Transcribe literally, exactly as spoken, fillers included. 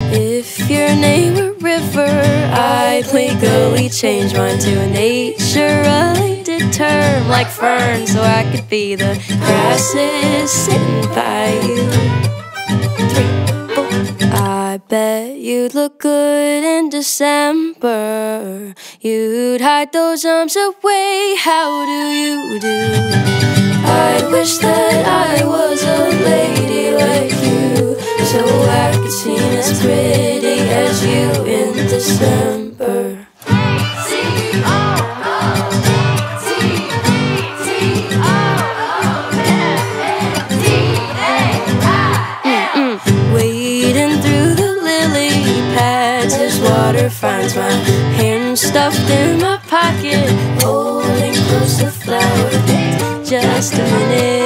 If your name were River, I'd legally change mine to a nature-related term like fern, so I could be the grasses sitting by you. Three, four. I bet you'd look good in December. You'd hide those arms away. How do you do? I wish that I was a lady like you, so I could seem as pretty as you in December. Mm-mm. Wading through the lily pads as water finds my hand stuffed in my pocket, holding close the flower. Just a minute.